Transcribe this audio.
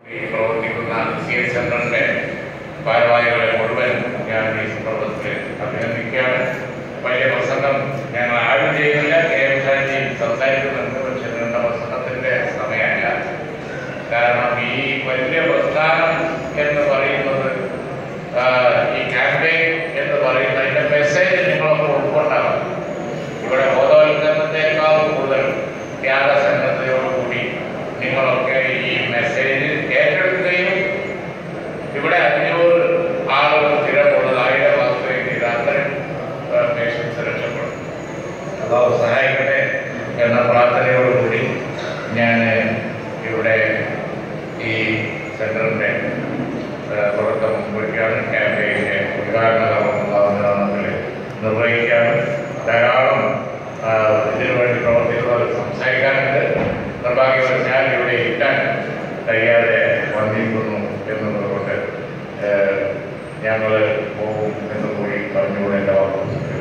ഈ പ്രവർത്തിക്കുന്ന CH സെന്ററിന്റെ ഭാരവാഹികളെ മുഴുവൻ ഞാൻ ഈ സന്ദർഭത്തിൽ അഭിനന്ദിക്കുകയാണ്. വലിയ പ്രസംഗം ഞങ്ങൾ ആരും ചെയ്യുന്നില്ല, KM ഷാജി സംസാരിക്കുന്നുണ്ട്. പക്ഷെ നീണ്ട പ്രസംഗത്തിന്റെ സമയമല്ല. കാരണം ഈ വലിയ പ്രസ്ഥാനം എന്ന് പറയുന്നത്, ഈ ക്യാമ്പയിൻ എന്ന് പറയുന്ന അതിന്റെ മെസ്സേജ് നിങ്ങളൊക്കെ ഉൾക്കൊണ്ടാണ്. ഇവിടെ ബോധവൽക്കരണത്തെക്കാളും കൂടുതൽ ത്യാഗസന്നദ്ധതയോടുകൂടി നിങ്ങളൊക്കെ ഈ മെസ്സേജ് ഏറ്റെടുക്കുകയും ഇവിടെ 500 ആളുകൾ സ്ഥിരമുള്ളത് 1000 വാക്കുകയും ചെയ്ത് അത്രയും പേഷ്യൻസ് രക്ഷപ്പെടും. അതാവ് സഹായിക്കട്ടെ എന്ന പ്രാർത്ഥനയോടുകൂടി ഞാൻ ഇവിടെ ഈ സെന്ററിന്റെ തുടക്കം കുറിക്കുകയാണ്. ക്യാമ്പയിന്റെ ഉദ്ഘാടന കർമ്മത്തിൽ നിർവഹിക്കുകയാണ്. ധാരാളം ഇതിനുവേണ്ടി പ്രവർത്തിക്കുന്നവർ സംസാരിക്കാനുണ്ട്. നിർഭാഗ്യവശാൽ ഇവിടെ ഇരിക്കാൻ കഴിയാതെ വന്നിരിക്കുന്നു എന്നതുകൊണ്ട് ഞങ്ങൾ പോകും എന്ന് കൂടി പറഞ്ഞുകൊണ്ട് എൻ്റെ വാർത്ത